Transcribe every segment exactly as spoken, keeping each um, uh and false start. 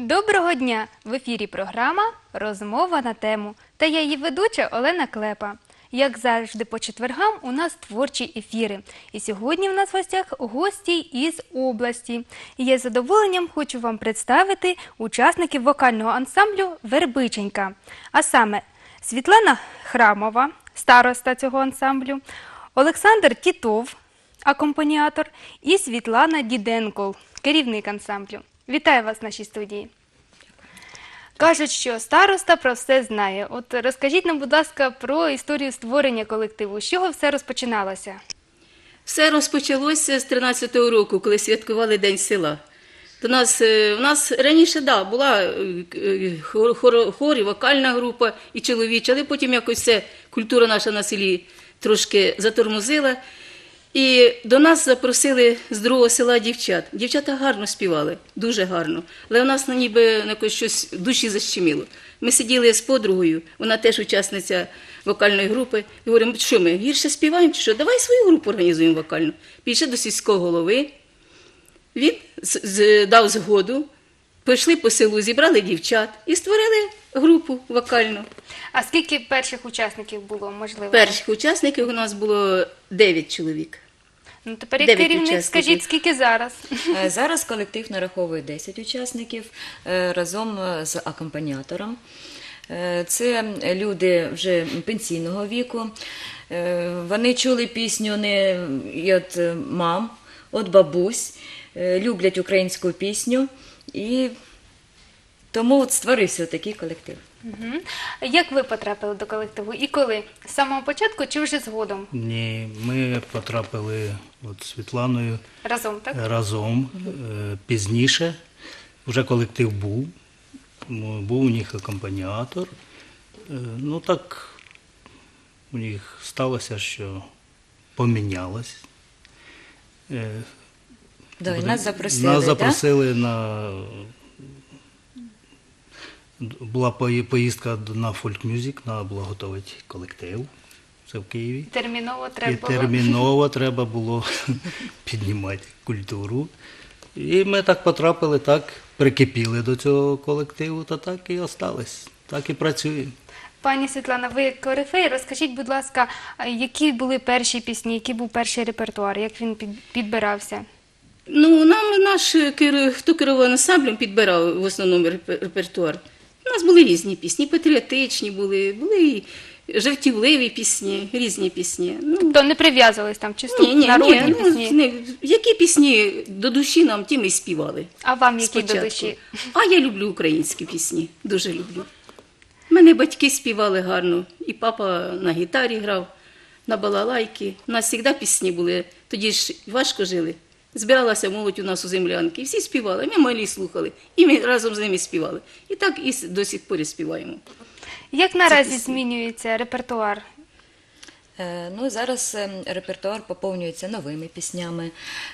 Доброго дня! В ефірі програма «Розмова на тему» та я її ведуча Олена Клепа. Як завжди по четвергам у нас творчі ефіри. І сьогодні в нас в гостях гості із області. І я з задоволенням хочу вам представити учасників вокального ансамблю «Вербиченька». А саме Світлана Храмова, староста цього ансамблю, Олександр Тітов, акомпаніатор, і Світлана Діденко, керівник ансамблю. Вітаю вас в нашій студії. Кажуть, що староста про все знає. От розкажіть нам, будь ласка, про історію створення колективу. З чого все розпочиналося? Все розпочалося з тринадцятого року, коли святкували День села. До нас, у нас раніше, да, була хор, хор, хор, і вокальна група, і чоловіча, але потім якось все, культура наша на селі трошки затормозила. І до нас запросили з другого села дівчат. Дівчата гарно співали, дуже гарно. Але у нас ніби якось щось в душі защеміло. Ми сиділи з подругою, вона теж учасниця вокальної групи. І говоримо, що ми гірше співаємо чи що? Давай свою групу організуємо вокальну. Пішли до сільського голови, він дав згоду, пішли по селу, зібрали дівчат і створили групу вокальну. А скільки перших учасників було, можливо? Перших учасників у нас було дев'ять чоловік. Ну, тепер як керівник, скажіть, скільки зараз? Зараз колектив нараховує десять учасників разом з акомпаніатором. Це люди вже пенсійного віку. Вони чули пісню не від мам, від бабусь, люблять українську пісню і тому от створився такий колектив. Угу. Як ви потрапили до колективу і коли? З самого початку чи вже згодом? Ні, ми потрапили от з Світланою Разом, так? разом, угу. Пізніше. Вже колектив був, був у них акомпаніатор. Ну так у них сталося, що помінялось. Да, і нас запросили, нас запросили да? на... Була поїздка на фольк-мюзик, треба було готувати колектив, це в Києві. Терміново треба і було. терміново треба було піднімати культуру. І ми так потрапили, так прикипіли до цього колективу, та так і остались, так і працюємо. Пані Світлана, ви як корифей, розкажіть, будь ласка, які були перші пісні, який був перший репертуар, як він підбирався? Ну, нам наш, хто керував ансамблем, підбирав в основному репертуар. У нас були різні пісні, патріотичні були, були і жартівливі пісні, різні пісні. Ну, тобто не прив'язувались там, чисто ні, ні, народні ні, пісні? Ну, не, які пісні до душі нам, ті ми й співали. А вам які спочатку. до душі? А я люблю українські пісні, дуже люблю. У мене батьки співали гарно, і папа на гітарі грав, на балалайки. У нас завжди пісні були, тоді ж важко жили. Збиралася молодь у нас у землянки, і всі співали, ми малі слухали, і ми разом з ними співали. І так і до сих пор і співаємо. Як наразі змінюється репертуар? Ну, зараз репертуар поповнюється новими піснями,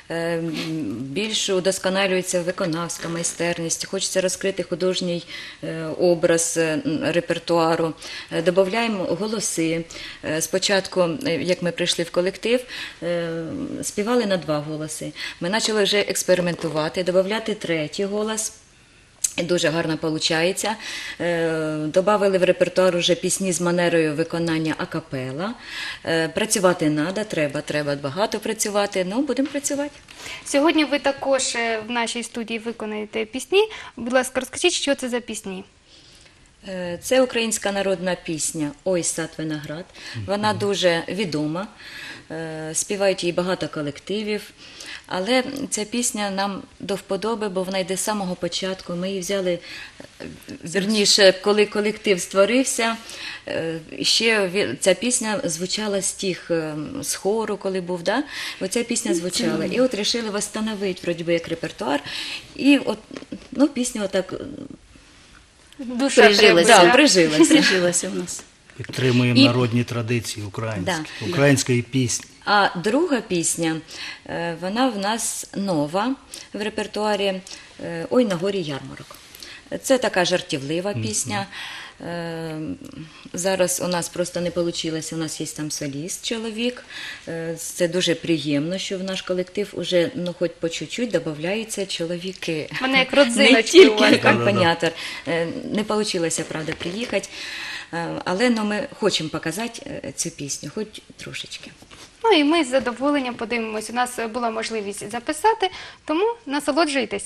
більш удосконалюється виконавська майстерність, хочеться розкрити художній образ репертуару, додаємо голоси. Спочатку, як ми прийшли в колектив, співали на два голоси. Ми почали вже експериментувати, додати третій голос. Дуже гарно виходить. Добавили в репертуар вже пісні з манерою виконання акапела. Працювати треба, треба, треба багато працювати, ну будемо працювати. Сьогодні ви також в нашій студії виконаєте пісні. Будь ласка, розкажіть, що це за пісні? Це українська народна пісня «Ой, сад виноград». Вона дуже відома, співають її багато колективів. Але ця пісня нам до вподоби, бо вона йде з самого початку. Ми її взяли, вірніше, коли колектив створився, ще ця пісня звучала з тих, з хору, коли був, да? Оця пісня звучала. І от вирішили встановити, вроді би, як репертуар. І от, ну, пісня отак Душа прижилася. Да, прижилася. Прижилася в нас. Підтримуємо І... народні традиції українські, Да. української пісні. А друга пісня, вона в нас нова в репертуарі «Ой, на горі ярмарок». Це така жартівлива пісня. Е, Зараз у нас просто не вийшло, у нас є там соліст, чоловік. Е, Це дуже приємно, що в наш колектив уже, ну, хоч по чуть-чуть додаються чоловіки. Вони як Не родзиночки у вас. тільки так? акомпаніатор. Е, Не вийшло, правда, приїхати. Е, Але ну, ми хочемо показати е, цю пісню, хоч трошечки. Ну і ми з задоволенням подивимось. У нас була можливість записати, тому насолоджуйтесь.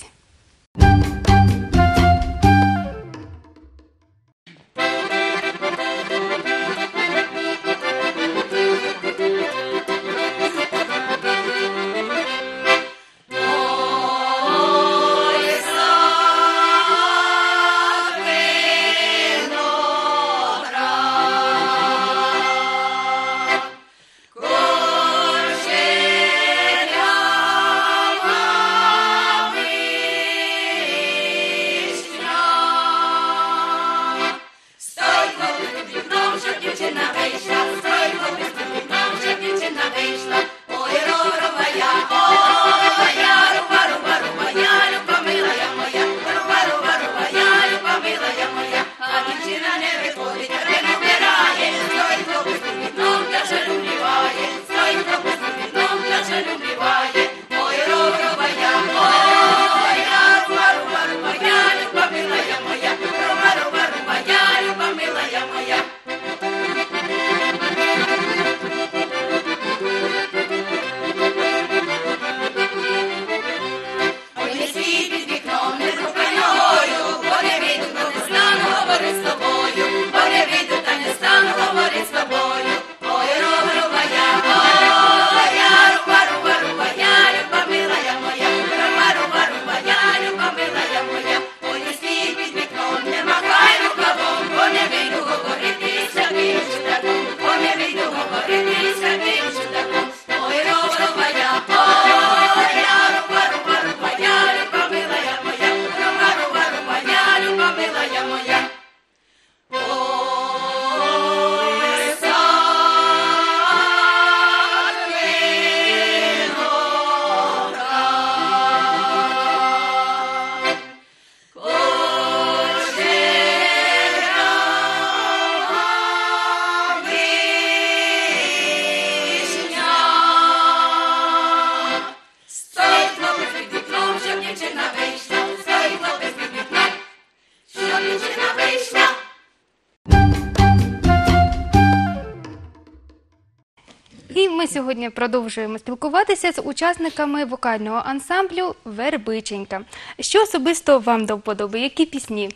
І ми сьогодні продовжуємо спілкуватися з учасниками вокального ансамблю «Вербиченька». Що особисто вам до вподоби? Які пісні?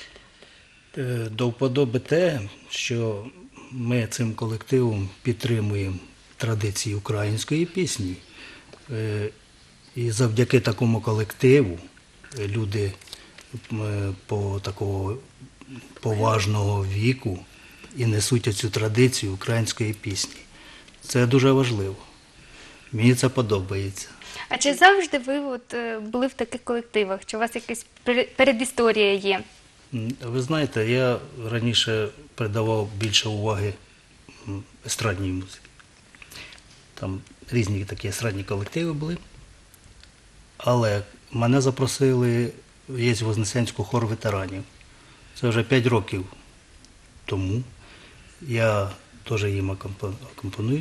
Е, До вподоби те, що ми цим колективом підтримуємо традиції української пісні. Е, І завдяки такому колективу е, люди е, по такого поважного віку і несуть цю традицію української пісні. Це дуже важливо. Мені це подобається. А чи завжди ви от, е, були в таких колективах? Чи у вас якась пер- передісторія є? М, Ви знаєте, я раніше придавав більше уваги м, естрадній музиці. Там різні такі естрадні колективи були. Але мене запросили, є в Вознесенську хор ветеранів. Це вже п'ять років тому. Я теж їм акомпо- акомпоную.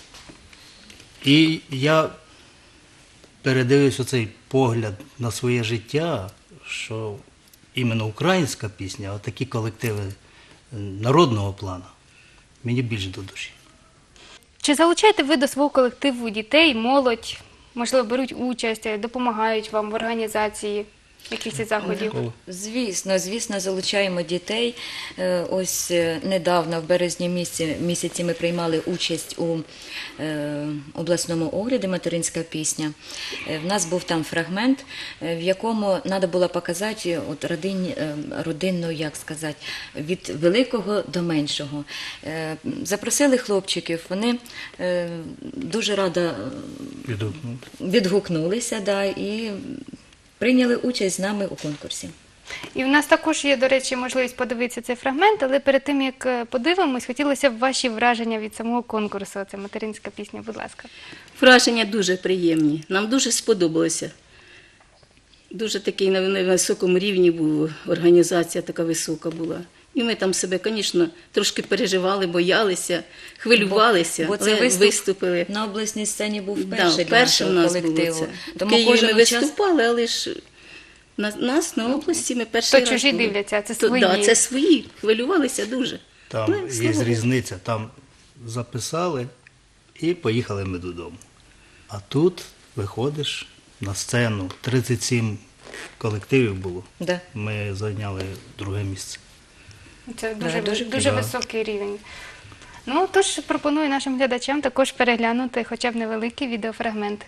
І я передивився цей погляд на своє життя, що іменно українська пісня, а такі колективи народного плану, мені більше до душі. Чи залучаєте ви до свого колективу дітей, молодь? Можливо, беруть участь, допомагають вам в організації якихось заходів? О, Звісно, звісно, залучаємо дітей. Е, Ось е, недавно, в березні місяці, місяці ми приймали участь у е, обласному огляді «Материнська пісня». Е, В нас був там фрагмент, е, в якому треба було показати от родинні, е, родинну, як сказати, від великого до меншого. Е, Запросили хлопчиків, вони е, дуже радо е, відгукнути. відгукнулися, да, і прийняли участь з нами у конкурсі. І в нас також є, до речі, можливість подивитися цей фрагмент, але перед тим, як е, подивимось, хотілося б ваші враження від самого конкурсу. Це материнська пісня, будь ласка. Враження дуже приємні. Нам дуже сподобалося. дуже такий на на високому рівні був, організація така висока була. І ми там себе, звісно, трошки переживали, боялися, хвилювалися, Бо це але виступ виступили. на обласній сцені був Да, перший для вперше нашого в нас було колективу. це. В Тому Києві ми кожен учасник виступали, але ж на нас на області ми перший То раз чужі були. дивляться, а це То- свої. Да, це свої, хвилювалися дуже. Там Ну, є слава Богу. різниця. Там записали і поїхали ми додому. А тут виходиш на сцену. тридцять сім колективів було. Да. Ми зайняли друге місце. Це дуже, дуже дуже, Да. високий рівень. Ну, тож пропоную нашим глядачам також переглянути хоча б невеликий відеофрагмент.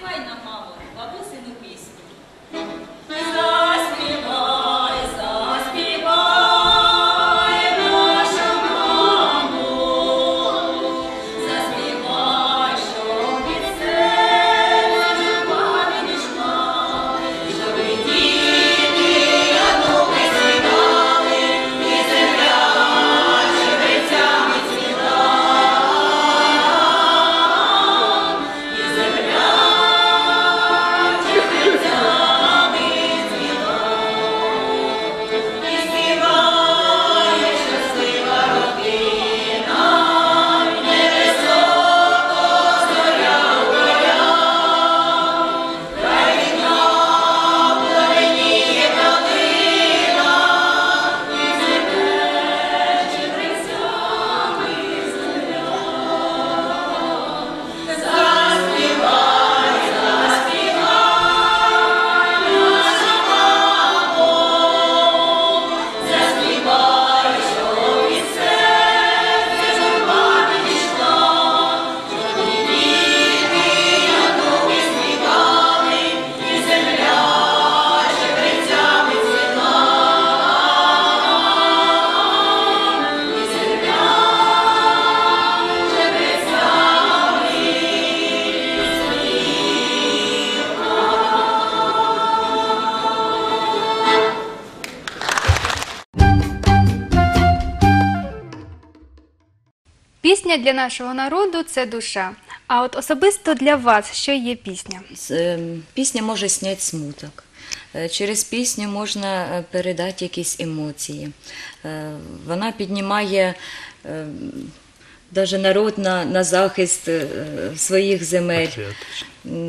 заспівай нам, мамо, бабусину пісню. Заспівай, заспівай, наша мамо, заспівай, щоб від серця пам'ять йшла, щоб і діти, онуки співали, і земля щебетями цвіла, і земля щебетями цвіла, і співає щаслива родина, невисоко зоря горя, країна племеніє калина, і цвіте чебрецями земля. Заспівай, заспівай, наша мамо, заспівай, що від серця журба відійшла, щоб і діти, онуки співали, і земля щебрецями цвіла, і земля Пісня для нашого народу – це душа. А от особисто для вас, що є пісня? З- е, Пісня може зняти смуток. Е, Через пісню можна е, передати якісь емоції. Е, Вона піднімає навіть народ на, на захист е, своїх земель. Патріотично.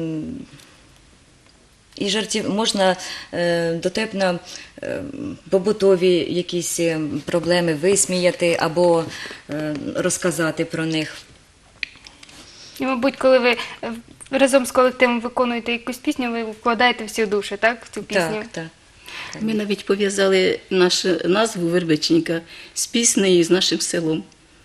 І жартів можна е, дотепно е, побутові якісь е, проблеми висміяти або е, розказати про них. І, мабуть, коли ви е, разом з колективом виконуєте якусь пісню, ви вкладаєте всю душу, так, в цю пісню? Так, так. Ми навіть пов'язали нашу назву Вербиченька з піснею, з нашим селом.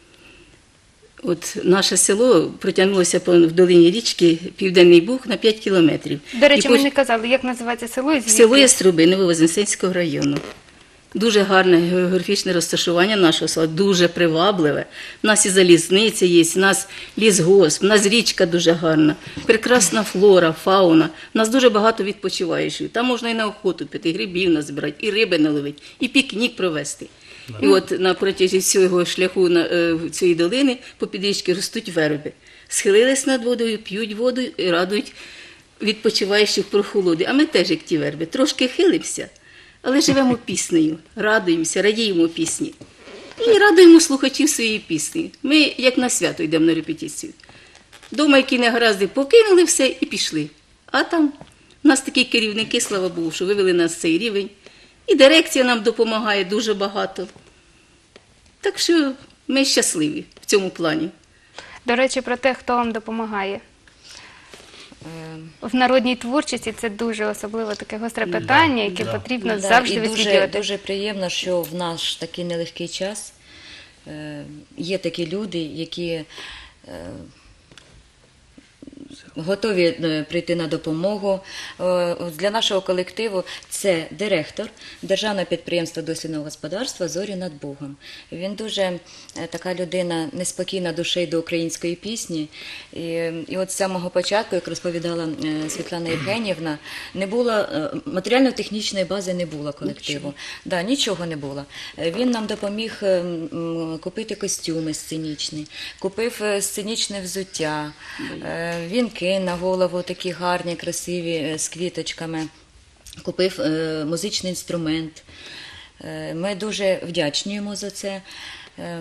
От наше село протягнулося по- в долині річки Південний Буг на п'ять кілометрів. До речі, І ми поч- не казали, як називається село і звідки? Село Яструби Нововознесенського району. Дуже гарне географічне розташування нашого села, дуже привабливе. У нас і залізниця є, у нас лісгосп, у нас річка дуже гарна, прекрасна флора, фауна. У нас дуже багато відпочиваючих. Там можна і на охоту піти, грибів назбирати, і риби наловити, і пікнік провести. І от на протязі всього шляху на, е, цієї долини по підрічці ростуть верби. Схилились над водою, п'ють воду і радують відпочиваючих прохолоди. А ми теж, як ті верби, трошки хилимося, але живемо піснею, радуємося, радіємо пісні. І радуємо слухачів своєї пісні. Ми, як на свято, йдемо на репетицію. Дома, які негаразди, покинули все і пішли. А там у нас такі керівники, слава Богу, що вивели нас цей рівень. І дирекція нам допомагає дуже багато. Так що ми щасливі в цьому плані. До речі, про те, хто вам допомагає. Е, В народній творчості це дуже особливо таке гостре питання, яке да. потрібно да, завжди і дуже, висвітлювати. дуже приємно, що в наш такий нелегкий час е, є такі люди, які е, готові е, прийти на допомогу. Е, Для нашого колективу це директор Державного підприємства дослідного господарства «Зорі над Богом». Він дуже е, така людина неспокійна душею до української пісні. І, і от з самого початку, як розповідала е, Світлана Євгенівна, не було е, матеріально-технічної бази, не було колективу. Да, нічого не було. Е, Він нам допоміг е, м, купити костюми сценічні, купив е, сценічне взуття, е, вінки на голову такі гарні, красиві, е, з квіточками, купив е, музичний інструмент. Е, Ми дуже вдячні йому за це. Е,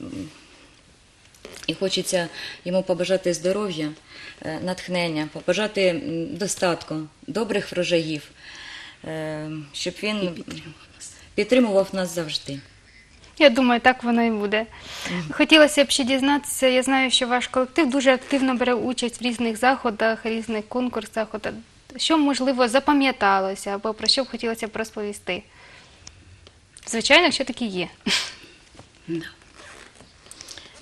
І хочеться йому побажати здоров'я, е, натхнення, побажати м, достатку, добрих врожаїв, е, щоб він підтримував нас завжди. Я думаю, так воно і буде. Хотілося б ще дізнатися, я знаю, що ваш колектив дуже активно бере участь в різних заходах, різних конкурсах. От, що, можливо, запам'яталося, або про що б хотілося б розповісти? Звичайно, що такі є. Да.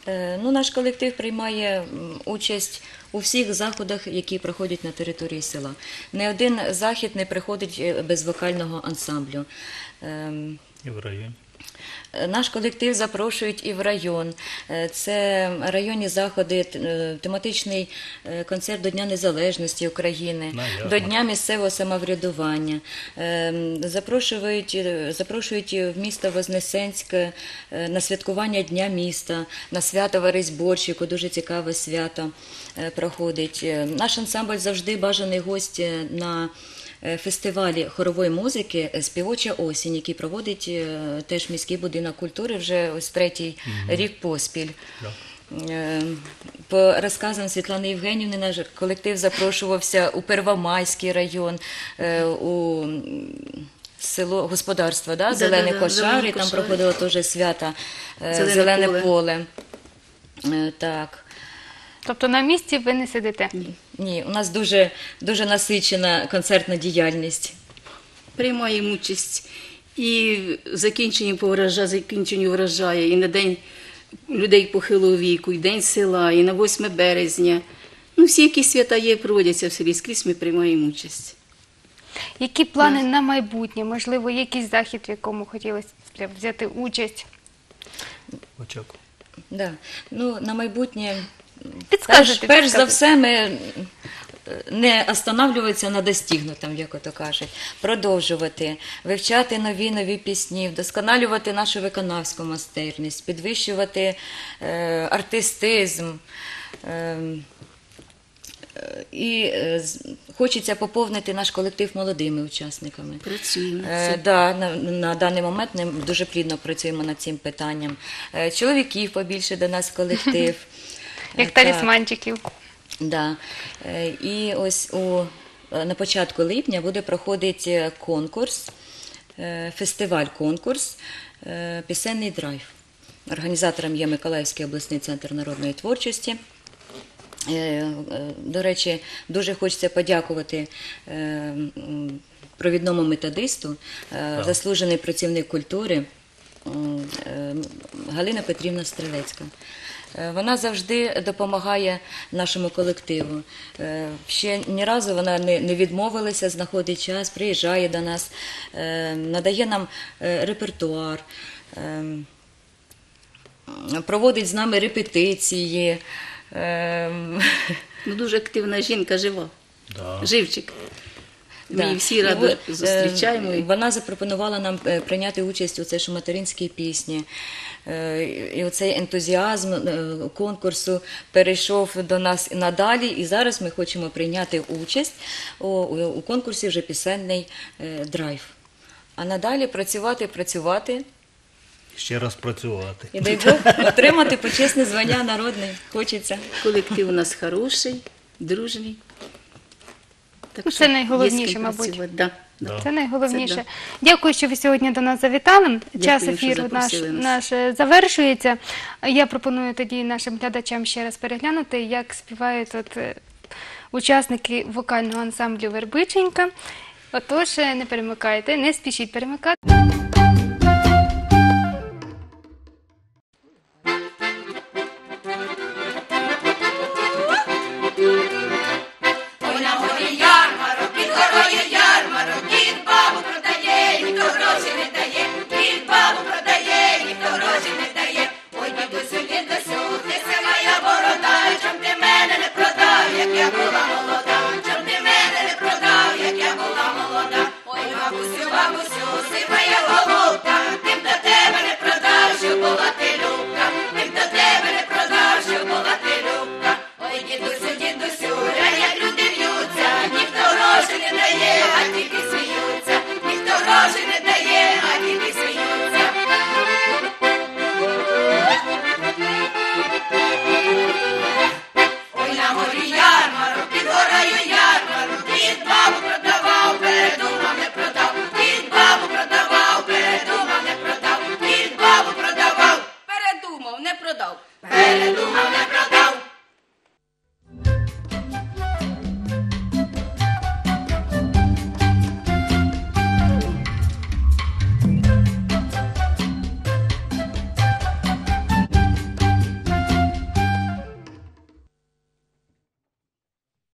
Е, Ну, наш колектив приймає м, участь у всіх заходах, які проходять на території села. Не один захід не приходить е, без вокального ансамблю. Ем, І в районі. Наш колектив запрошують і в район. Е, Це районні заходи, т- е, тематичний е, концерт до Дня Незалежності України, На ярмарку. до Дня місцевого самоврядування. Е, Запрошують, е, запрошують в місто Вознесенське е, на святкування Дня міста, на свято Варись-Борщику, дуже цікаве свято е, проходить. Е, Наш ансамбль завжди бажаний гость е, на е, фестивалі хорової музики е, «Співоча осінь», який проводить е, теж міський будинок культури вже ось третій рік поспіль. Да. Е, По розказам Світлани Євгенівни, наш колектив запрошувався у Первомайський район, е, у м, село господарство, да? Зелені да, Кошари, Зелені там Кошари. проходило теж свято е, Зелене Зелене поле. поле. Е, Так. Тобто на місці ви не сидите. Ні, у нас дуже, дуже насичена концертна діяльність. Приймаємо участь і в закінченні по врожаю, закінченню врожаю, і на День людей похилого віку, і День села, і на восьме березня. Ну, всі, які свята є, проводяться в селі, скрізь ми приймаємо участь. Які плани на майбутнє? Можливо, якийсь захід, в якому хотілося б взяти участь? Очаку. Да. Ну, на майбутнє, перш, Підскажете, перш за підскажете. все, ми е, не останавливатися на достигнутому, як ото кажуть, продовжувати, вивчати нові нові пісні, вдосконалювати нашу виконавську майстерність, підвищувати е, артистизм. Е, е, і е, з- хочеться поповнити наш колектив молодими учасниками. Працюємо над Е, цим. да, на, на даний момент ми дуже плідно працюємо над цим питанням. Е, чоловіків побільше до нас в колектив. Як Е, так. талісманчиків. Да. Е, І ось у, е, на початку липня буде проходити конкурс, е, фестиваль-конкурс е, «Пісенний драйв». Організатором є Миколаївський обласний центр народної творчості. Е, е, До речі, дуже хочеться подякувати е, м, провідному методисту, е, заслужений працівник культури м, е, Галина Петрівна Стрелецька. Е, Вона завжди допомагає нашому колективу. Е, Ще ні разу вона не не відмовилася, знаходить час, приїжджає до нас, е, надає нам е, репертуар, е, проводить з нами репетиції. Е, Ну, дуже активна жінка, жива. Да. Живчик. Ми Да. її всі І радо от, зустрічаємо. е, і- Вона запропонувала нам е, прийняти участь у цій ж материнській пісні. Е, І оцей ентузіазм е, конкурсу перейшов до нас надалі. І зараз ми хочемо прийняти участь у, у- у конкурсі вже пісенний е, драйв. А надалі працювати, працювати. Ще раз працювати. І дай Бог отримати почесне звання народний. Хочеться. Колектив у нас хороший, дружний. Так Ну, що це є з найголовніше, ким мабуть. працювати. Да, да. Це найголовніше. Це Дякую, що ви сьогодні до нас завітали. Час Дякую, що ефіру наш, запросили нас. наш е, завершується. Я пропоную тоді нашим глядачам ще раз переглянути, як співають тут е, учасники вокального ансамблю «Вербиченька». Отож, е, не перемикайте, не спішіть перемикати. Ой, на горі ярмарок, під горою ярмарок, дід бабу продає, ніхто гроші не дає, дід бабу продає, ніхто гроші не дає. Ой, дідусю, дідусю, ти се моя борода, чом ти мене не продав, як я була молода, чом ти мене не продав, як я була молода. Ой, бабусю, бабусю, си моя голубка, тим до тебе не продав, що була ти любка, тим до тебе не продав, що була ти любка. Ой, дідусю, дідусю, глянь, як люди б'ються, ніхто гроші не дає, а тільки сміються, ніхто гроші не дає, а тільки сміються. Ой, на горі ярмарок, під горою ярмарок, дід бабу продавав, передумав, не продав, дід бабу продавав, передумав, не продав, дід бабу продавав, передумав, не продав, передумав.